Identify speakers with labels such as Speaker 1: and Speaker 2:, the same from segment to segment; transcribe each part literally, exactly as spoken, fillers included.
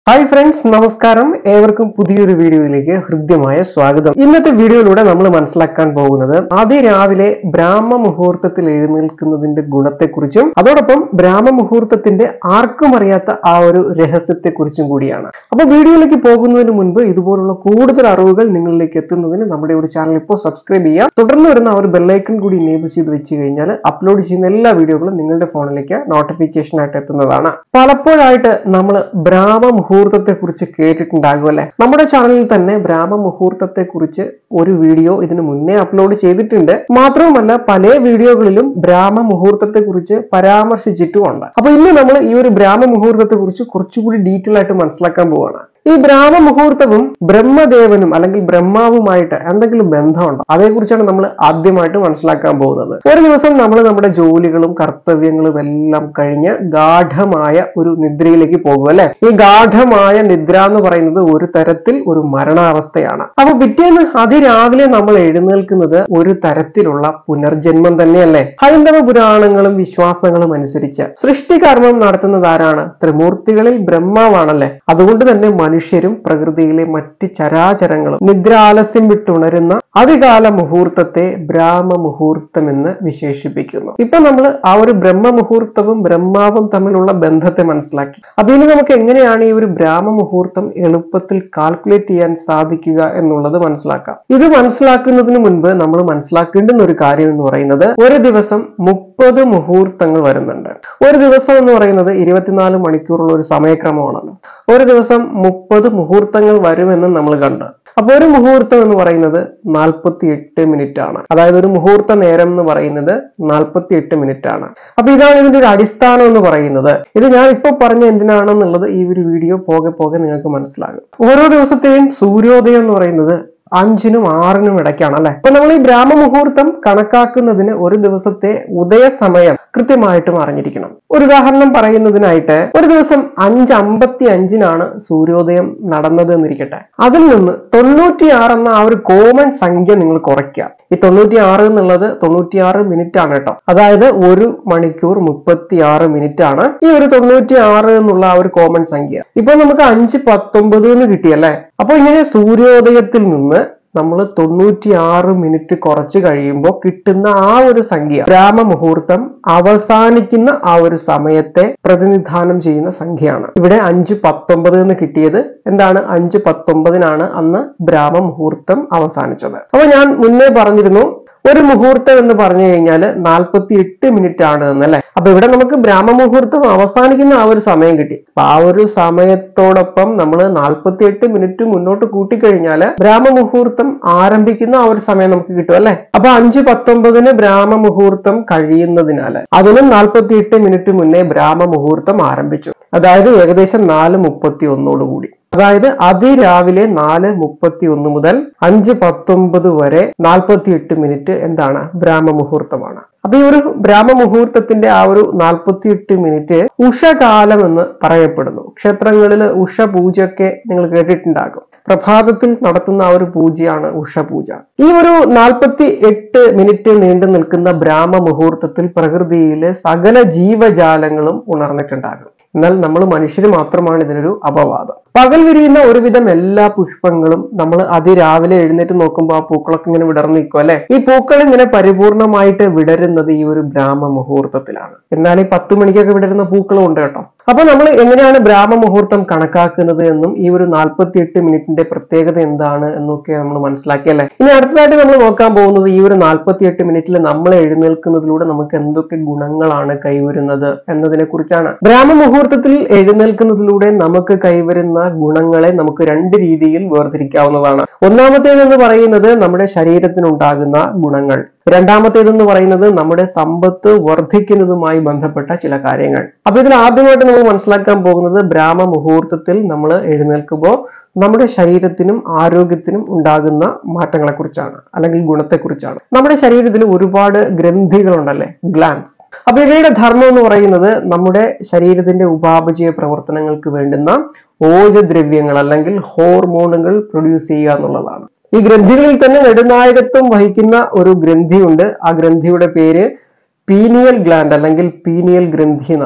Speaker 1: Hi friends, നമസ്കാരം. ഏവർക്കും പുതിയൊരു വീഡിയോയിലേക്ക് ഹൃദ്യമായ സ്വാഗതം. ഇന്നത്തെ വീഡിയോയിലൂടെ നമ്മൾ മനസ്സിലാക്കാൻ പോകുന്നത് അതിരാവിലെ ബ്രാഹ്മ മുഹൂർത്തത്തിൽ എഴുന്നേൽക്കുന്നതിന്റെ ഗുണത്തെക്കുറിച്ചും അതോടൊപ്പം ബ്രാഹ്മ മുഹൂർത്തത്തിന്റെ ആർക്കും അറിയാത്ത ആ ഒരു രഹസ്യത്തെക്കുറിച്ചും കൂടിയാണ്. അപ്പൊ വീഡിയോയിലേക്ക് പോകുന്നതിന് മുൻപ് ഇതുപോലുള്ള കൂടുതൽ അറിവുകൾ നിങ്ങളിലേക്ക് എത്തുന്നതിന് നമ്മുടെ ഒരു ചാനൽ ഇപ്പോൾ സബ്സ്ക്രൈബ് ചെയ്യാം. തുടർന്ന് വരുന്ന ആ ഒരു ബെല്ലൈക്കൺ കൂടി എനേബിൾ ചെയ്ത് വെച്ച് കഴിഞ്ഞാൽ അപ്ലോഡ് ചെയ്യുന്ന എല്ലാ വീഡിയോകളും നിങ്ങളുടെ ഫോണിലേക്ക് നോട്ടിഫിക്കേഷൻ ആയിട്ട് എത്തുന്നതാണ്. പലപ്പോഴായിട്ട് നമ്മൾ ബ്രാഹ്മ മുഹൂർത്തത്തെ കുറിച്ച് കേട്ടിട്ടുണ്ടാകും അല്ലെ. നമ്മുടെ ചാനലിൽ തന്നെ ബ്രാഹ്മ മുഹൂർത്തത്തെ കുറിച്ച് ഒരു വീഡിയോ ഇതിനു മുന്നേ അപ്ലോഡ് ചെയ്തിട്ടുണ്ട്. മാത്രവുമല്ല പല വീഡിയോകളിലും ബ്രാഹ്മ മുഹൂർത്തത്തെ കുറിച്ച് പരാമർശിച്ചിട്ടുമുണ്ട്. അപ്പൊ ഇന്ന് നമ്മൾ ഈ ഒരു ബ്രാഹ്മ മുഹൂർത്തത്തെ കുറിച്ച് കുറച്ചുകൂടി ഡീറ്റെയിൽ ആയിട്ട് മനസ്സിലാക്കാൻ പോവാണ്. ഈ ബ്രാഹ്മ മുഹൂർത്തവും ബ്രഹ്മദേവനും അല്ലെങ്കിൽ ബ്രഹ്മാവുമായിട്ട് എന്തെങ്കിലും ബന്ധമുണ്ടോ? അതേക്കുറിച്ചാണ് നമ്മൾ ആദ്യമായിട്ട് മനസ്സിലാക്കാൻ പോകുന്നത്. ഒരു ദിവസം നമ്മൾ നമ്മുടെ ജോലികളും കർത്തവ്യങ്ങളും എല്ലാം കഴിഞ്ഞ് ഗാഠമായ ഒരു നിദ്രയിലേക്ക് പോകും അല്ലെ. ഈ ഗാഠമായ നിദ്ര എന്ന് പറയുന്നത് ഒരു തരത്തിൽ ഒരു മരണാവസ്ഥയാണ്. അപ്പൊ പിറ്റേന്ന് അതിരാവിലെ നമ്മൾ എഴുന്നേൽക്കുന്നത് ഒരു തരത്തിലുള്ള പുനർജന്മം തന്നെയല്ലേ. ഹൈന്ദവ പുരാണങ്ങളും വിശ്വാസങ്ങളും അനുസരിച്ച് സൃഷ്ടികർമ്മം നടത്തുന്നത് ആരാണ്? ത്രിമൂർത്തികളിൽ ബ്രഹ്മാവാണല്ലേ. അതുകൊണ്ട് തന്നെ മനുഷ്യരും പ്രകൃതിയിലെ മറ്റ് ചരാചരങ്ങളും നിദ്രാലസ്യം വിട്ടുണരുന്ന അതികാല മുഹൂർത്തത്തെ ബ്രാഹ്മ മുഹൂർത്തം എന്ന് വിശേഷിപ്പിക്കുന്നു. ഇപ്പൊ നമ്മൾ ആ ഒരു ബ്രഹ്മ മുഹൂർത്തവും ബ്രഹ്മാവും തമ്മിലുള്ള ബന്ധത്തെ മനസ്സിലാക്കി. അപ്പൊ ഇനി നമുക്ക് എങ്ങനെയാണ് ഈ ഒരു ബ്രാഹ്മ മുഹൂർത്തം എളുപ്പത്തിൽ കാൽക്കുലേറ്റ് ചെയ്യാൻ സാധിക്കുക എന്നുള്ളത് മനസ്സിലാക്കാം. ഇത് മനസ്സിലാക്കുന്നതിന് മുൻപ് നമ്മൾ മനസ്സിലാക്കേണ്ടുന്ന ഒരു കാര്യം എന്ന് പറയുന്നത് ഒരു ദിവസം മുപ്പത് മുഹൂർത്തങ്ങൾ വരുന്നുണ്ട്. ഒരു ദിവസം എന്ന് പറയുന്നത് ഇരുപത്തിനാല് മണിക്കൂറുള്ള ഒരു സമയക്രമമാണല്ലോ. ഒരു ദിവസം മുപ്പത് മുഹൂർത്തങ്ങൾ വരുമെന്ന് നമ്മൾ കണ്ടു. അപ്പൊ ഒരു മുഹൂർത്തം എന്ന് പറയുന്നത് നാൽപ്പത്തി എട്ട് മിനിറ്റ് ആണ്. അതായത് ഒരു മുഹൂർത്ത നേരം എന്ന് പറയുന്നത് നാൽപ്പത്തി എട്ട് മിനിറ്റ് ആണ്. അപ്പൊ ഇതാണ് ഇതിന്റെ ഒരു അടിസ്ഥാനം എന്ന് പറയുന്നത്. ഇത് ഞാൻ ഇപ്പൊ പറഞ്ഞ എന്തിനാണെന്നുള്ളത് ഈ ഒരു വീഡിയോ പോകെ പോകെ നിങ്ങൾക്ക് മനസ്സിലാകും. ഓരോ ദിവസത്തെയും സൂര്യോദയം എന്ന് പറയുന്നത് അഞ്ചിനും ആറിനും ഇടയ്ക്കാണ് അല്ലെ. അപ്പൊ നമ്മൾ ഈ ബ്രാഹ്മ മുഹൂർത്തം കണക്കാക്കുന്നതിന് ഒരു ദിവസത്തെ ഉദയ സമയം കൃത്യമായിട്ടും അറിഞ്ഞിരിക്കണം. ഒരു ഉദാഹരണം പറയുന്നതിനായിട്ട് ഒരു ദിവസം അഞ്ച് അമ്പത്തി അഞ്ചിനാണ് സൂര്യോദയം നടന്നത് എന്നിരിക്കട്ടെ. അതിൽ നിന്ന് തൊണ്ണൂറ്റിയാറ് എന്ന ആ ഒരു കോമൺ സംഖ്യ നിങ്ങൾ കുറയ്ക്കുക. ഈ തൊണ്ണൂറ്റി ആറ് എന്നുള്ളത് തൊണ്ണൂറ്റിയാറ് മിനിറ്റ് ആണ് കേട്ടോ. അതായത് ഒരു മണിക്കൂർ മുപ്പത്തി ആറ് മിനിറ്റ് ആണ് ഈ ഒരു തൊണ്ണൂറ്റി ആറ് എന്നുള്ള ആ ഒരു കോമൺ സംഖ്യ. ഇപ്പൊ നമുക്ക് അഞ്ച് പത്തൊമ്പത് എന്ന് കിട്ടിയല്ലേ. അപ്പൊ ഇങ്ങനെ സൂര്യോദയത്തിൽ നിന്ന് നമ്മൾ തൊണ്ണൂറ്റി ആറ് മിനിറ്റ് കുറച്ച് കഴിയുമ്പോൾ കിട്ടുന്ന ആ ഒരു സംഖ്യ ബ്രാഹ്മ മുഹൂർത്തം അവസാനിക്കുന്ന ആ ഒരു സമയത്തെ പ്രതിനിധാനം ചെയ്യുന്ന സംഖ്യയാണ്. ഇവിടെ അഞ്ച് പത്തൊമ്പത് എന്ന് കിട്ടിയത് എന്താണ്? അഞ്ച് പത്തൊമ്പതിനാണ് അന്ന് ബ്രാഹ്മ മുഹൂർത്തം അവസാനിച്ചത്. അപ്പൊ ഞാൻ മുന്നേ പറഞ്ഞിരുന്നു ഒരു മുഹൂർത്തം എന്ന് പറഞ്ഞു കഴിഞ്ഞാൽ നാൽപ്പത്തി എട്ട് മിനിറ്റ് ആണ് എന്നല്ലേ. അപ്പൊ ഇവിടെ നമുക്ക് ബ്രാഹ്മ മുഹൂർത്തം അവസാനിക്കുന്ന ആ ഒരു സമയം കിട്ടി. അപ്പൊ ആ ഒരു സമയത്തോടൊപ്പം നമ്മൾ നാൽപ്പത്തി എട്ട് മിനിറ്റ് മുന്നോട്ട് കൂട്ടിക്കഴിഞ്ഞാൽ ബ്രാഹ്മ മുഹൂർത്തം ആരംഭിക്കുന്ന ആ ഒരു സമയം നമുക്ക് കിട്ടും അല്ലെ. അപ്പൊ അഞ്ച് പത്തൊമ്പതിന് ബ്രാഹ്മ മുഹൂർത്തം കഴിയുന്നതിനാൽ അതിനും നാൽപ്പത്തി എട്ട് മിനിറ്റ് മുന്നേ ബ്രാഹ്മ മുഹൂർത്തം ആരംഭിച്ചു. അതായത് ഏകദേശം നാല് മുപ്പത്തി ഒന്നോട് കൂടി. അതായത് അതിരാവിലെ നാല് മുപ്പത്തി ഒന്ന് മുതൽ അഞ്ച് പത്തൊമ്പത് വരെ നാൽപ്പത്തി എട്ട് മിനിറ്റ് എന്താണ്? ബ്രാഹ്മ മുഹൂർത്തമാണ്. അപ്പൊ ഈ ഒരു ബ്രാഹ്മ മുഹൂർത്തത്തിന്റെ ആ ഒരു നാൽപ്പത്തി എട്ട് മിനിറ്റ് ഉഷകാലം എന്ന് പറയപ്പെടുന്നു. ക്ഷേത്രങ്ങളിൽ ഉഷ പൂജയൊക്കെ നിങ്ങൾ കേട്ടിട്ടുണ്ടാകും. പ്രഭാതത്തിൽ നടത്തുന്ന ആ ഒരു പൂജയാണ് ഉഷപൂജ. ഈ ഒരു നാൽപ്പത്തി എട്ട് മിനിറ്റ് നീണ്ടു നിൽക്കുന്ന ബ്രാഹ്മ മുഹൂർത്തത്തിൽ പ്രകൃതിയിലെ സകല ജീവജാലങ്ങളും ഉണർന്നിട്ടുണ്ടാകും. എന്നാൽ നമ്മൾ മനുഷ്യർ മാത്രമാണ് ഇതിനൊരു അപവാദം. പകൽ വിരിയുന്ന ഒരുവിധം എല്ലാ പുഷ്പങ്ങളും നമ്മൾ അതിരാവിലെ എഴുന്നേറ്റ് നോക്കുമ്പോൾ ആ പൂക്കളൊക്കെ ഇങ്ങനെ വിടർന്നു നിൽക്കും അല്ലെ. ഈ പൂക്കൾ ഇങ്ങനെ പരിപൂർണമായിട്ട് വിടരുന്നത് ഈ ഒരു ബ്രാഹ്മ മുഹൂർത്തത്തിലാണ്. എന്നാൽ ഈ പത്ത് മണിക്കൊക്കെ വിടരുന്ന പൂക്കളും ഉണ്ട് കേട്ടോ. അപ്പൊ നമ്മൾ എങ്ങനെയാണ് ബ്രാഹ്മ മുഹൂർത്തം കണക്കാക്കുന്നത് എന്നും ഈ ഒരു നാൽപ്പത്തി എട്ട് മിനിറ്റിന്റെ പ്രത്യേകത എന്താണ് എന്നൊക്കെ നമ്മൾ മനസ്സിലാക്കിയല്ലേ. ഇനി അടുത്തതായിട്ട് നമ്മൾ നോക്കാൻ പോകുന്നത് ഈ ഒരു നാൽപ്പത്തി എട്ട് മിനിറ്റിൽ നമ്മൾ എഴുന്നേൽക്കുന്നതിലൂടെ നമുക്ക് എന്തൊക്കെ ഗുണങ്ങളാണ് കൈവരുന്നത് എന്നതിനെ കുറിച്ചാണ്. ബ്രാഹ്മ മുഹൂർത്തത്തിൽ എഴുന്നേൽക്കുന്നതിലൂടെ നമുക്ക് കൈവരുന്ന ഗുണങ്ങളെ നമുക്ക് രണ്ട് രീതിയിൽ വേർതിരിക്കാവുന്നതാണ്. ഒന്നാമത്തേതെന്ന് പറയുന്നത് നമ്മുടെ ശരീരത്തിനുണ്ടാകുന്ന ഗുണങ്ങൾ. രണ്ടാമത്തേതെന്ന് പറയുന്നത് നമ്മുടെ സമ്പത്ത് വർദ്ധിക്കുന്നതുമായി ബന്ധപ്പെട്ട ചില കാര്യങ്ങൾ. അപ്പൊ ഇതിൽ ആദ്യമായിട്ട് നമ്മൾ മനസ്സിലാക്കാൻ പോകുന്നത് ബ്രാഹ്മ മുഹൂർത്തത്തിൽ നമ്മൾ എഴുന്നേൽക്കുമ്പോൾ നമ്മുടെ ശരീരത്തിനും ആരോഗ്യത്തിനും ഉണ്ടാകുന്ന മാറ്റങ്ങളെ കുറിച്ചാണ്, അല്ലെങ്കിൽ ഗുണത്തെക്കുറിച്ചാണ്. നമ്മുടെ ശരീരത്തിൽ ഒരുപാട് ഗ്രന്ഥികളുണ്ടല്ലേ, ഗ്ലാൻസ്. അപ്പൊ ഇവയുടെ ധർമ്മം എന്ന് പറയുന്നത് നമ്മുടെ ശരീരത്തിന്റെ ഉപാപചയ പ്രവർത്തനങ്ങൾക്ക് വേണ്ടുന്ന ഓജദ്രവ്യങ്ങൾ അല്ലെങ്കിൽ ഹോർമോണുകൾ പ്രൊഡ്യൂസ് ചെയ്യുക എന്നുള്ളതാണ്. ഈ ഗ്രന്ഥികളിൽ തന്നെ നെടുനായകത്വം വഹിക്കുന്ന ഒരു ഗ്രന്ഥിയുണ്ട്. ആ ഗ്രന്ഥിയുടെ പേര് പീനിയൽ ഗ്ലാൻഡ് അല്ലെങ്കിൽ പീനിയൽ ഗ്രന്ഥി എന്നാണ്.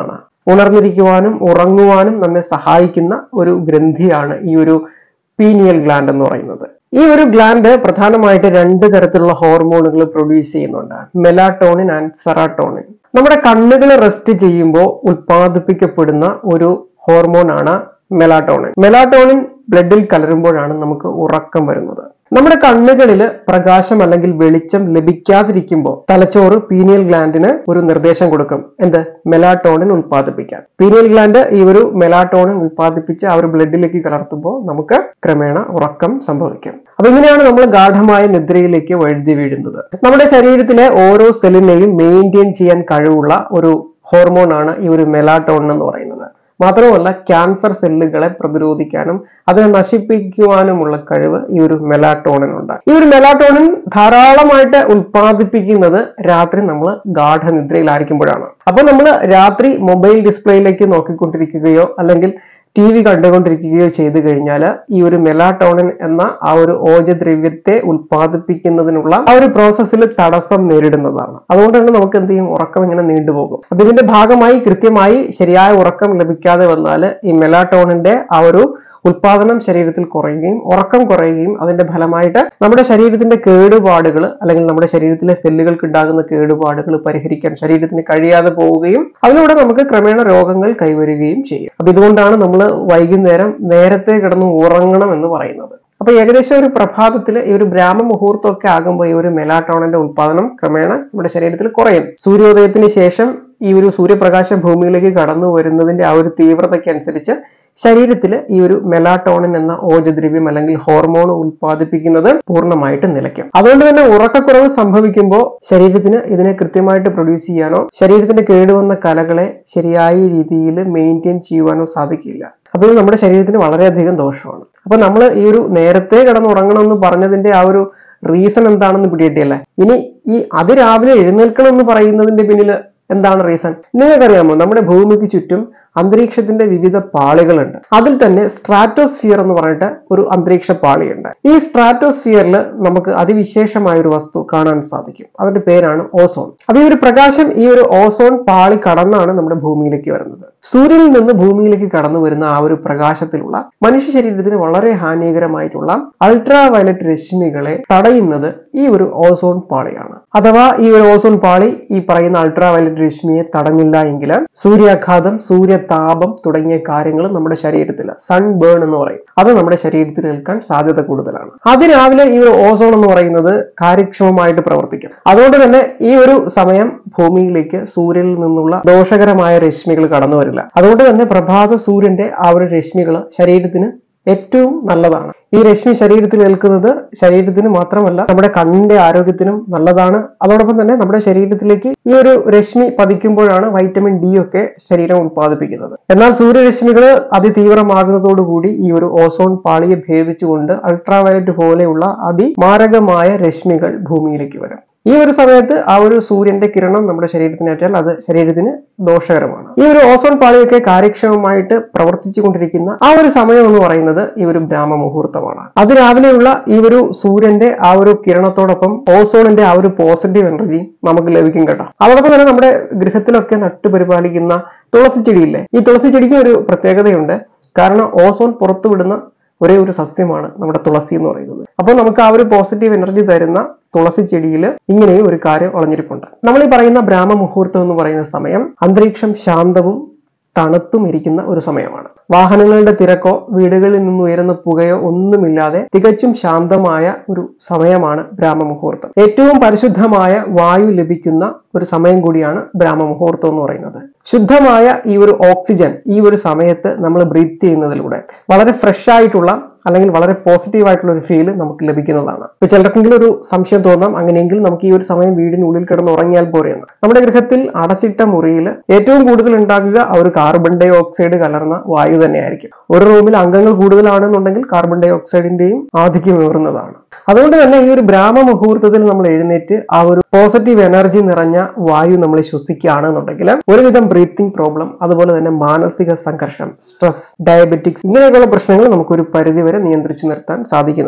Speaker 1: ഉണർന്നിരിക്കുവാനും ഉറങ്ങുവാനും നമ്മെ സഹായിക്കുന്ന ഒരു ഗ്രന്ഥിയാണ് ഈ ഒരു പീനിയൽ ഗ്ലാൻഡ് എന്ന് പറയുന്നത്. ഈ ഒരു ഗ്ലാൻഡ് പ്രധാനമായിട്ട് രണ്ട് തരത്തിലുള്ള ഹോർമോണുകൾ പ്രൊഡ്യൂസ് ചെയ്യുന്നുണ്ട്, മെലാറ്റോണിൻ ആൻഡ് സെറാട്ടോണിൻ. നമ്മുടെ കണ്ണുകൾ റെസ്റ്റ് ചെയ്യുമ്പോൾ ഉൽപ്പാദിപ്പിക്കപ്പെടുന്ന ഒരു ഹോർമോൺ ആണ് മെലാറ്റോണിൻ. മെലാറ്റോണിൻ ബ്ലഡിൽ കലരുമ്പോഴാണ് നമുക്ക് ഉറക്കം വരുന്നത്. നമ്മുടെ കണ്ണുകളിൽ പ്രകാശം അല്ലെങ്കിൽ വെളിച്ചം ലഭിക്കാതിരിക്കുമ്പോൾ തലച്ചോറ് പീനിയൽ ഗ്ലാൻഡിന് ഒരു നിർദ്ദേശം കൊടുക്കും, എന്ത്? മെലാറ്റോണിൻ ഉൽപ്പാദിപ്പിക്കാൻ. പീനിയൽ ഗ്ലാൻഡ് ഈ ഒരു മെലാറ്റോണിൻ ഉൽപ്പാദിപ്പിച്ച് ആ ഒരു ബ്ലഡിലേക്ക് കലർത്തുമ്പോൾ നമുക്ക് ക്രമേണ ഉറക്കം സംഭവിക്കും. അപ്പൊ ഇങ്ങനെയാണ് നമ്മൾ ഗാഠമായ നിദ്രയിലേക്ക് വഴുതി വീഴുന്നത്. നമ്മുടെ ശരീരത്തിലെ ഓരോ സെല്ലിനെയും മെയിൻറ്റെയിൻ ചെയ്യാൻ കഴിവുള്ള ഒരു ഹോർമോൺ ആണ് ഈ ഒരു മെലാറ്റോണിൻ എന്ന് പറയുന്നത്. മാത്രമല്ല ക്യാൻസർ സെല്ലുകളെ പ്രതിരോധിക്കാനും അതിനെ നശിപ്പിക്കുവാനുമുള്ള കഴിവ് ഈ ഒരു മെലാറ്റോണിനുണ്ട്. ഈ ഒരു മെലാറ്റോണിൻ ധാരാളമായിട്ട് ഉൽപ്പാദിപ്പിക്കുന്നത് രാത്രി നമ്മൾ ഗാഠനിദ്രയിലായിരിക്കുമ്പോഴാണ്. അപ്പൊ നമ്മൾ രാത്രി മൊബൈൽ ഡിസ്പ്ലേയിലേക്ക് നോക്കിക്കൊണ്ടിരിക്കുകയോ അല്ലെങ്കിൽ ടി വി കണ്ടുകൊണ്ടിരിക്കുകയോ ചെയ്തു കഴിഞ്ഞാൽ ഈ ഒരു മെലാറ്റോണിൻ എന്ന ആ ഒരു ഓജദ്രവ്യത്തെ ഉൽപ്പാദിപ്പിക്കുന്നതിനുള്ള ആ ഒരു പ്രോസസ്സിൽ തടസ്സം നേരിടുന്നതാണ്. അതുകൊണ്ട് തന്നെ നമുക്ക് എന്ത് ചെയ്യും, ഉറക്കം ഇങ്ങനെ നീണ്ടുപോകും. അപ്പൊ ഇതിന്റെ ഭാഗമായി കൃത്യമായി ശരിയായ ഉറക്കം ലഭിക്കാതെ വന്നാൽ ഈ മെലാറ്റോണിന്റെ ആ ഒരു ഉൽപാദനം ശരീരത്തിൽ കുറയുകയും ഉറക്കം കുറയുകയും അതിന്റെ ഫലമായിട്ട് നമ്മുടെ ശരീരത്തിന്റെ കേടുപാടുകൾ അല്ലെങ്കിൽ നമ്മുടെ ശരീരത്തിലെ സെല്ലുകൾക്ക് ഉണ്ടാകുന്ന കേടുപാടുകൾ പരിഹരിക്കാൻ ശരീരത്തിന് കഴിയാതെ പോവുകയും അതിലൂടെ നമുക്ക് ക്രമേണ രോഗങ്ങൾ കൈവരുകയും ചെയ്യും. അപ്പൊ ഇതുകൊണ്ടാണ് നമ്മൾ വൈകുന്നേരം നേരത്തെ കിടന്ന് ഉറങ്ങണം എന്ന് പറയുന്നത്. അപ്പൊ ഏകദേശം ഒരു പ്രഭാതത്തിൽ ഈ ഒരു ബ്രാഹ്മ മുഹൂർത്തമൊക്കെ ആകുമ്പോൾ ഈ ഒരു മെലാറ്റോണിന്റെ ഉൽപാദനം ക്രമേണ നമ്മുടെ ശരീരത്തിൽ കുറയും. സൂര്യോദയത്തിന് ശേഷം ഈ ഒരു സൂര്യപ്രകാശം ഭൂമിയിലേക്ക് കടന്നു വരുന്നതിന്റെ ആ ഒരു തീവ്രതയ്ക്ക് അനുസരിച്ച് ശരീരത്തിൽ ഈ ഒരു മെലാറ്റോണിൻ എന്ന ഓജദ്രവ്യം അല്ലെങ്കിൽ ഹോർമോൺ ഉൽപ്പാദിപ്പിക്കുന്നത് പൂർണ്ണമായിട്ട് നിലയ്ക്കും. അതുകൊണ്ട് തന്നെ ഉറക്കക്കുറവ് സംഭവിക്കുമ്പോൾ ശരീരത്തിന് ഇതിനെ കൃത്യമായിട്ട് പ്രൊഡ്യൂസ് ചെയ്യാനോ ശരീരത്തിന്റെ കേടുവന്ന കലകളെ ശരിയായ രീതിയിൽ മെയിൻറ്റെയിൻ ചെയ്യുവാനോ സാധിക്കില്ല. അപ്പൊ ഇത് നമ്മുടെ ശരീരത്തിന് വളരെയധികം ദോഷമാണ്. അപ്പൊ നമ്മൾ ഈ ഒരു നേരത്തെ കിടന്നുറങ്ങണം എന്ന് പറഞ്ഞതിന്റെ ആ ഒരു റീസൺ എന്താണെന്ന് പിടികിട്ടിയല്ലേ. ഇനി ഈ അതിരാവിലെ എഴുന്നേൽക്കണം എന്ന് പറയുന്നതിന്റെ പിന്നിൽ എന്താണ് റീസൺ? നിങ്ങൾക്കറിയാമോ, നമ്മുടെ ഭൂമിക്ക് ചുറ്റും അന്തരീക്ഷത്തിന്റെ വിവിധ പാളികളുണ്ട്. അതിൽ തന്നെ സ്ട്രാറ്റോസ്ഫിയർ എന്ന് പറഞ്ഞിട്ട് ഒരു അന്തരീക്ഷ പാളിയുണ്ട്. ഈ സ്ട്രാറ്റോസ്ഫിയറിൽ നമുക്ക് അതിവിശേഷമായ ഒരു വസ്തു കാണാൻ സാധിക്കും. അതിന്റെ പേരാണ് ഓസോൺ. അപ്പൊ ഈ ഒരു പ്രകാശം ഈ ഒരു ഓസോൺ പാളി കടന്നാണ് നമ്മുടെ ഭൂമിയിലേക്ക് വരുന്നത്. സൂര്യനിൽ നിന്ന് ഭൂമിയിലേക്ക് കടന്നു വരുന്ന ആ ഒരു പ്രകാശത്തിലുള്ള മനുഷ്യ ശരീരത്തിന് വളരെ ഹാനികരമായിട്ടുള്ള അൾട്രാ വയലറ്റ് രശ്മികളെ തടയുന്നത് ഈ ഒരു ഓസോൺ പാളിയാണ്. അഥവാ ഈ ഒരു ഓസോൺ പാളി ഈ പറയുന്ന അൾട്രാ വയലറ്റ് രശ്മിയെ തടഞ്ഞില്ല എങ്കിൽ സൂര്യാഘാതം, സൂര്യതാപം തുടങ്ങിയ കാര്യങ്ങൾ നമ്മുടെ ശരീരത്തിൽ സൺ ബേൺ എന്ന് പറയും, അത് നമ്മുടെ ശരീരത്തിൽ ഏൽക്കാൻ സാധ്യത കൂടുതലാണ്. അതിരാവിലെ ഈ ഒരു ഓസോൺ എന്ന് പറയുന്നത് കാര്യക്ഷമമായിട്ട് പ്രവർത്തിക്കും. അതുകൊണ്ട് തന്നെ ഈ ഒരു സമയം ഭൂമിയിലേക്ക് സൂര്യനിൽ നിന്നുള്ള ദോഷകരമായ രശ്മികൾ കടന്നു വരില്ല. അതുകൊണ്ട് തന്നെ പ്രഭാത സൂര്യന്റെ ആ ഒരു രശ്മികൾ ശരീരത്തിന് ഏറ്റവും നല്ലതാണ്. ഈ രശ്മി ശരീരത്തിൽ ഏൽക്കുന്നത് ശരീരത്തിന് മാത്രമല്ല നമ്മുടെ കണ്ണിന്റെ ആരോഗ്യത്തിനും നല്ലതാണ്. അതോടൊപ്പം തന്നെ നമ്മുടെ ശരീരത്തിലേക്ക് ഈ ഒരു രശ്മി പതിക്കുമ്പോഴാണ് വൈറ്റമിൻ ഡി ഒക്കെ ശരീരം ഉത്പാദിപ്പിക്കുന്നത്. എന്നാൽ സൂര്യരശ്മികൾ അതിതീവ്രമാകുന്നതോടുകൂടി ഈ ഒരു ഓസോൺ പാളിയെ ഭേദിച്ചുകൊണ്ട് അൾട്രാവയലറ്റ് പോലെയുള്ള അതിമാരകമായ രശ്മികൾ ഭൂമിയിലേക്ക് വരും. ഈ ഒരു സമയത്ത് ആ ഒരു സൂര്യന്റെ കിരണം നമ്മുടെ ശരീരത്തിനേറ്റാൽ അത് ശരീരത്തിന് ദോഷകരമാണ്. ഈ ഒരു ഓസോൺ പാളിയൊക്കെ കാര്യക്ഷമമായിട്ട് പ്രവർത്തിച്ചു കൊണ്ടിരിക്കുന്ന ആ ഒരു സമയം എന്ന് പറയുന്നത് ഈ ഒരു ബ്രാഹ്മ മുഹൂർത്തമാണ്. അതിരാവിലെയുള്ള ഈ ഒരു സൂര്യന്റെ ആ ഒരു കിരണത്തോടൊപ്പം ഓസോണിന്റെ ആ ഒരു പോസിറ്റീവ് എനർജി നമുക്ക് ലഭിക്കും കേട്ടോ. അതോടൊപ്പം തന്നെ നമ്മുടെ ഗൃഹത്തിലൊക്കെ നട്ടുപരിപാലിക്കുന്ന തുളസി ചെടിയില്ലേ, ഈ തുളസി ചെടിക്ക് ഒരു പ്രത്യേകതയുണ്ട്. കാരണം ഓസോൺ പുറത്തുവിടുന്ന ഒരേ ഒരു സസ്യമാണ് നമ്മുടെ തുളസി എന്ന് പറയുന്നത്. അപ്പോൾ നമുക്ക് ആ ഒരു പോസിറ്റീവ് എനർജി തരുന്ന തുളസി ചെടിയിൽ ഇങ്ങനെയും ഒരു കാര്യം ഒളിഞ്ഞിരിപ്പുണ്ട്. നമ്മൾ ഈ പറയുന്ന ബ്രാഹ്മ മുഹൂർത്തം എന്ന് പറയുന്ന സമയം അന്തരീക്ഷം ശാന്തവും തണുത്തും ഇരിക്കുന്ന ഒരു സമയമാണ്. വാഹനങ്ങളുടെ തിരക്കോ വീടുകളിൽ നിന്ന് ഉയരുന്ന പുകയോ ഒന്നുമില്ലാതെ തികച്ചും ശാന്തമായ ഒരു സമയമാണ് ബ്രാഹ്മ മുഹൂർത്തം. ഏറ്റവും പരിശുദ്ധമായ വായു ലഭിക്കുന്ന ഒരു സമയം കൂടിയാണ് ബ്രാഹ്മ മുഹൂർത്തം എന്ന് പറയുന്നത്. ശുദ്ധമായ ഈ ഒരു ഓക്സിജൻ ഈ ഒരു സമയത്ത് നമ്മൾ ബ്രീത്ത് ചെയ്യുന്നതിലൂടെ വളരെ ഫ്രഷ് ആയിട്ടുള്ള അല്ലെങ്കിൽ വളരെ പോസിറ്റീവ് ആയിട്ടുള്ള ഒരു ഫീൽ നമുക്ക് ലഭിക്കുന്നതാണ്. ഇപ്പൊ ചിലർക്കെങ്കിലും ഒരു സംശയം തോന്നാം, അങ്ങനെയെങ്കിൽ നമുക്ക് ഈ ഒരു സമയം വീടിനുള്ളിൽ കിടന്ന് ഉറങ്ങിയാൽ പോരെയെന്ന്. നമ്മുടെ ഗൃഹത്തിൽ അടച്ചിട്ട മുറിയിൽ ഏറ്റവും കൂടുതൽ ഉണ്ടാകുക ആ ഒരു കാർബൺ ഡൈ ഓക്സൈഡ് കലർന്ന വായു തന്നെയായിരിക്കും. ഒരു റൂമിൽ അംഗങ്ങൾ കൂടുതലാണെന്നുണ്ടെങ്കിൽ കാർബൺ ഡൈ ഓക്സൈഡിന്റെയും ആധിക്യം ഏറുന്നതാണ്. അതുകൊണ്ട് തന്നെ ഈ ഒരു ബ്രാഹ്മ മുഹൂർത്തത്തിൽ നമ്മൾ എഴുന്നേറ്റ് ആ ഒരു പോസിറ്റീവ് എനർജി നിറഞ്ഞ വായു നമ്മൾ ശ്വസിക്കുകയാണെന്നുണ്ടെങ്കിൽ ഒരുവിധം ബ്രീത്തിങ് പ്രോബ്ലം, അതുപോലെ തന്നെ മാനസിക സംഘർഷം, സ്ട്രെസ്, ഡയബറ്റിക്സ് ഇങ്ങനെയൊക്കെയുള്ള പ്രശ്നങ്ങൾ നമുക്ക് ഒരു പരിധിവരെ നിയന്ത്രിച്ചു നിർത്താൻ സാധിക്കുന്നതാണ്.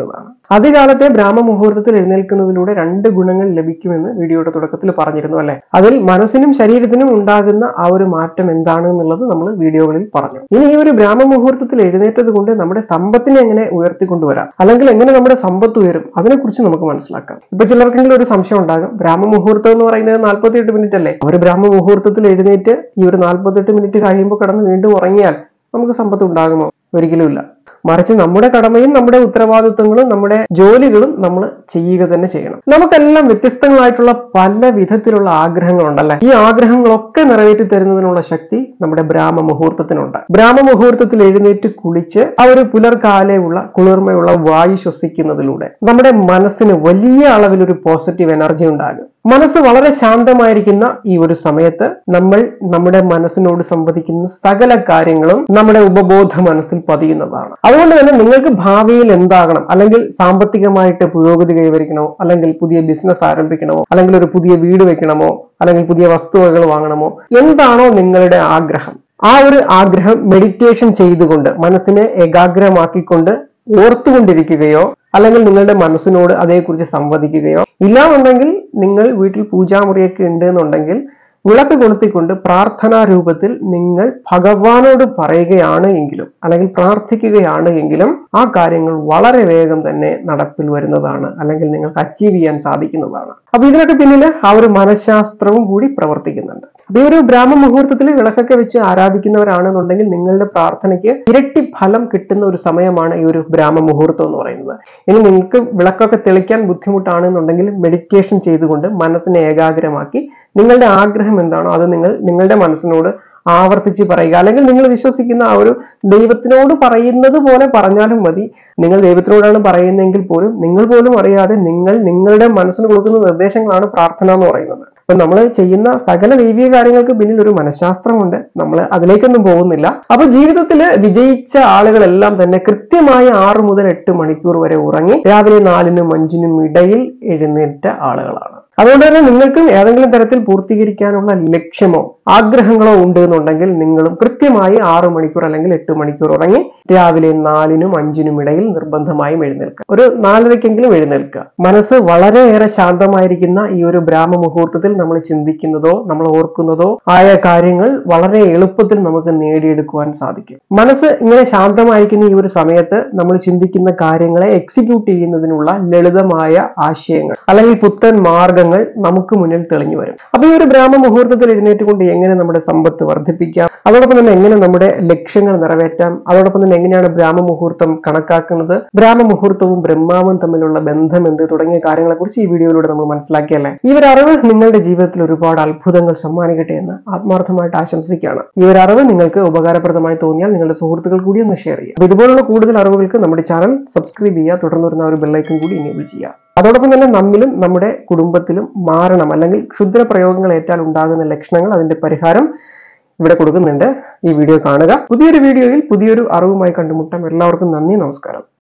Speaker 1: ആദ്യകാലത്തെ ബ്രാഹ്മ മുഹൂർത്തത്തിൽ എഴുന്നേൽക്കുന്നതിലൂടെ രണ്ട് ഗുണങ്ങൾ ലഭിക്കുമെന്ന് വീഡിയോയുടെ തുടക്കത്തിൽ പറഞ്ഞിരുന്നു അല്ലെ. അതിൽ മനസ്സിനും ശരീരത്തിനും ഉണ്ടാകുന്ന ആ ഒരു മാറ്റം എന്താണ് എന്നുള്ളത് നമ്മൾ വീഡിയോകളിൽ പറഞ്ഞു. ഇനി ഈ ഒരു ബ്രാഹ്മ മുഹൂർത്തത്തിൽ എഴുന്നേറ്റത് കൊണ്ട് നമ്മുടെ സമ്പത്തിനെ എങ്ങനെ ഉയർത്തിക്കൊണ്ടുവരാം, അല്ലെങ്കിൽ എങ്ങനെ നമ്മുടെ സമ്പത്ത് ഉയരും, അതിനെക്കുറിച്ച് നമുക്ക് മനസ്സിലാക്കാം. ഇപ്പൊ ചിലർക്കെങ്കിലും ഒരു സംശയം ഉണ്ടാകും, ബ്രാഹ്മ മുഹൂർത്തം എന്ന് പറയുന്നത് നാൽപ്പത്തി എട്ട് മിനിറ്റ് അല്ലേ, ഒരു ബ്രാഹ്മ മുഹൂർത്തത്തിൽ എഴുന്നേറ്റ് ഈ ഒരു നാൽപ്പത്തെട്ട് മിനിറ്റ് കഴിയുമ്പോൾ കിടന്ന് വീണ്ടും ഉറങ്ങിയാൽ നമുക്ക് സമ്പത്ത് ഉണ്ടാകുമോ? ഒരിക്കലും ഇല്ല. മറിച്ച് നമ്മുടെ കടമയും നമ്മുടെ ഉത്തരവാദിത്വങ്ങളും നമ്മുടെ ജോലികളും നമ്മൾ ചെയ്യുക തന്നെ ചെയ്യണം. നമുക്കെല്ലാം വ്യത്യസ്തങ്ങളായിട്ടുള്ള പല വിധത്തിലുള്ള ആഗ്രഹങ്ങളുണ്ടല്ലേ. ഈ ആഗ്രഹങ്ങളൊക്കെ നിറവേറ്റി തരുന്നതിനുള്ള ശക്തി നമ്മുടെ ബ്രാഹ്മ മുഹൂർത്തത്തിനുണ്ട്. ബ്രാഹ്മ മുഹൂർത്തത്തിൽ എഴുന്നേറ്റ് കുളിച്ച് ആ ഒരു പുലർകാലയുള്ള കുളിർമയുള്ള വായു ശ്വസിക്കുന്നതിലൂടെ നമ്മുടെ മനസ്സിന് വലിയ അളവിൽ ഒരു പോസിറ്റീവ് എനർജി ഉണ്ടാകും. മനസ്സ് വളരെ ശാന്തമായിരിക്കുന്ന ഈ ഒരു സമയത്ത് നമ്മൾ നമ്മുടെ മനസ്സിനോട് സംവദിക്കുന്ന സകല കാര്യങ്ങളും നമ്മുടെ ഉപബോധ മനസ്സിൽ പതിയുന്നതാണ്. അതുകൊണ്ട് തന്നെ നിങ്ങൾക്ക് ഭാവിയിൽ എന്താകണം, അല്ലെങ്കിൽ സാമ്പത്തികമായിട്ട് പുരോഗതി കൈവരിക്കണമോ, അല്ലെങ്കിൽ പുതിയ ബിസിനസ് ആരംഭിക്കണമോ, അല്ലെങ്കിൽ ഒരു പുതിയ വീട് വെക്കണമോ, അല്ലെങ്കിൽ പുതിയ വസ്തുവകൾ വാങ്ങണമോ, എന്താണോ നിങ്ങളുടെ ആഗ്രഹം, ആ ഒരു ആഗ്രഹം മെഡിറ്റേഷൻ ചെയ്തുകൊണ്ട് മനസ്സിനെ ഏകാഗ്രമാക്കിക്കൊണ്ട് ഓർത്തുകൊണ്ടിരിക്കുകയോ അല്ലെങ്കിൽ നിങ്ങളുടെ മനസ്സിനോട് അതേക്കുറിച്ച് സംവദിക്കുകയോ ഇല്ലാന്നുണ്ടെങ്കിൽ നിങ്ങൾ വീട്ടിൽ പൂജാമുറിയൊക്കെ ഉണ്ട് എന്നുണ്ടെങ്കിൽ വിളക്ക് കൊളുത്തിക്കൊണ്ട് പ്രാർത്ഥനാ രൂപത്തിൽ നിങ്ങൾ ഭഗവാനോട് പറയുകയാണ് എങ്കിലും അല്ലെങ്കിൽ പ്രാർത്ഥിക്കുകയാണ് എങ്കിലും ആ കാര്യങ്ങൾ വളരെ വേഗം തന്നെ നടപ്പിൽ വരുന്നതാണ്, അല്ലെങ്കിൽ നിങ്ങൾക്ക് അച്ചീവ് ചെയ്യാൻ സാധിക്കുന്നതാണ്. അപ്പൊ ഇതിനൊക്കെ പിന്നിൽ ആ ഒരു മനഃശാസ്ത്രവും കൂടി പ്രവർത്തിക്കുന്നുണ്ട്. അപ്പൊ ഈ ഒരു ബ്രാഹ്മ മുഹൂർത്തത്തിൽ വിളക്കൊക്കെ വെച്ച് ആരാധിക്കുന്നവരാണെന്നുണ്ടെങ്കിൽ നിങ്ങളുടെ പ്രാർത്ഥനയ്ക്ക് ഇരട്ടി ഫലം കിട്ടുന്ന ഒരു സമയമാണ് ഈ ഒരു ബ്രാഹ്മ മുഹൂർത്തം എന്ന് പറയുന്നത്. ഇനി നിങ്ങൾക്ക് വിളക്കൊക്കെ തെളിക്കാൻ ബുദ്ധിമുട്ടാണെന്നുണ്ടെങ്കിൽ മെഡിറ്റേഷൻ ചെയ്തുകൊണ്ട് മനസ്സിനെ ഏകാഗ്രമാക്കി നിങ്ങളുടെ ആഗ്രഹം എന്താണോ അത് നിങ്ങൾ നിങ്ങളുടെ മനസ്സിനോട് ആവർത്തിച്ച് പറയുക, അല്ലെങ്കിൽ നിങ്ങൾ വിശ്വസിക്കുന്ന ആ ഒരു ദൈവത്തിനോട് പറയുന്നത് പോലെ പറഞ്ഞാലും മതി. നിങ്ങൾ ദൈവത്തിനോടാണ് പറയുന്നതെങ്കിൽ പോലും നിങ്ങൾ പോലും അറിയാതെ നിങ്ങൾ നിങ്ങളുടെ മനസ്സിന് കൊടുക്കുന്ന നിർദ്ദേശങ്ങളാണ് പ്രാർത്ഥന എന്ന് പറയുന്നത്. അപ്പൊ നമ്മൾ ചെയ്യുന്ന സകല ദൈവിക കാര്യങ്ങൾക്ക് പിന്നിൽ ഒരു മനഃശാസ്ത്രമുണ്ട്. നമ്മൾ അതിലേക്കൊന്നും പോകുന്നില്ല. അപ്പൊ ജീവിതത്തിൽ വിജയിച്ച ആളുകളെല്ലാം തന്നെ കൃത്യമായി ആറു മുതൽ എട്ട് മണിക്കൂർ വരെ ഉറങ്ങി രാവിലെ നാലിനും അഞ്ചിനും ഇടയിൽ എഴുന്നേറ്റ ആളുകളാണ്. അതുകൊണ്ട് തന്നെ നിങ്ങൾക്കും ഏതെങ്കിലും തരത്തിൽ പൂർത്തീകരിക്കാനുള്ള ലക്ഷ്യമോ ആഗ്രഹങ്ങളോ ഉണ്ട് എന്നുണ്ടെങ്കിൽ നിങ്ങളും കൃത്യമായി ആറു മണിക്കൂർ അല്ലെങ്കിൽ എട്ട് മണിക്കൂർ ഉറങ്ങി രാവിലെ നാലിനും അഞ്ചിനും ഇടയിൽ നിർബന്ധമായും എഴുന്നേൽക്കുക. ഒരു നാലരയ്ക്കെങ്കിലും എഴുന്നേൽക്കുക. മനസ്സ് വളരെയേറെ ശാന്തമായിരിക്കുന്ന ഈ ഒരു ബ്രാഹ്മ മുഹൂർത്തത്തിൽ നമ്മൾ ചിന്തിക്കുന്നതോ നമ്മൾ ഓർക്കുന്നതോ ആയ കാര്യങ്ങൾ വളരെ എളുപ്പത്തിൽ നമുക്ക് നേടിയെടുക്കുവാൻ സാധിക്കും. മനസ്സ് ഇങ്ങനെ ശാന്തമായിരിക്കുന്ന ഈ ഒരു സമയത്ത് നമ്മൾ ചിന്തിക്കുന്ന കാര്യങ്ങളെ എക്സിക്യൂട്ട് ചെയ്യുന്നതിനുള്ള ലളിതമായ ആശയങ്ങൾ അല്ലെങ്കിൽ പുത്തൻ മാർഗങ്ങൾ നമുക്ക് മുന്നിൽ തെളിഞ്ഞു വരും. അപ്പൊ ഈ ഒരു ബ്രാഹ്മ മുഹൂർത്തത്തിൽ എഴുന്നേറ്റുകൊണ്ട് എങ്ങനെ നമ്മുടെ സമ്പത്ത് വർദ്ധിപ്പിക്കാം, അതോടൊപ്പം തന്നെ എങ്ങനെ നമ്മുടെ ലക്ഷ്യങ്ങൾ നിറവേറ്റാം, അതോടൊപ്പം തന്നെ എങ്ങനെയാണ് ബ്രാഹ്മ മുഹൂർത്തം കണക്കാക്കുന്നത്, ബ്രാഹ്മ മുഹൂർത്തവും ബ്രഹ്മാവും തമ്മിലുള്ള ബന്ധം എന്ത് തുടങ്ങിയ കാര്യങ്ങളെ കുറിച്ച് ഈ വീഡിയോയിലൂടെ നമ്മൾ മനസ്സിലാക്കിയല്ലേ. ഈ ഒരു അറിവ് നിങ്ങളുടെ ജീവിതത്തിൽ ഒരുപാട് അത്ഭുതങ്ങൾ സമ്മാനിക്കട്ടെ എന്ന് ആത്മാർത്ഥമായിട്ട് ആശംസിക്കുകയാണ്. ഈ ഒരു അറിവ് നിങ്ങൾക്ക് ഉപകാരപ്രദമായി തോന്നിയാൽ നിങ്ങളുടെ സുഹൃത്തുക്കൾ കൂടി ഒന്ന് ഷെയർ ചെയ്യുക. ഇതുപോലുള്ള കൂടുതൽ അറിവുകൾക്ക് നമ്മുടെ ചാനൽ സബ്സ്ക്രൈബ് ചെയ്യുക, തുടർന്ന് വരുന്ന ഒരു ബെല്ലൈക്കൺ കൂടി എനേബിൾ ചെയ്യുക. അതോടൊപ്പം തന്നെ നമ്മിലും നമ്മുടെ കുടുംബത്തിലും മാരണം അല്ലെങ്കിൽ ക്ഷുദ്ര പ്രയോഗങ്ങൾ ഏറ്റാൽ ഉണ്ടാകുന്ന ലക്ഷണങ്ങൾ, അതിന്റെ പരിഹാരം ഇവിടെ കൊടുക്കുന്നുണ്ട്. ഈ വീഡിയോ കാണുക. പുതിയൊരു വീഡിയോയിൽ പുതിയൊരു അറിവുമായി കണ്ടുമുട്ടാം. എല്ലാവർക്കും നന്ദി, നമസ്കാരം.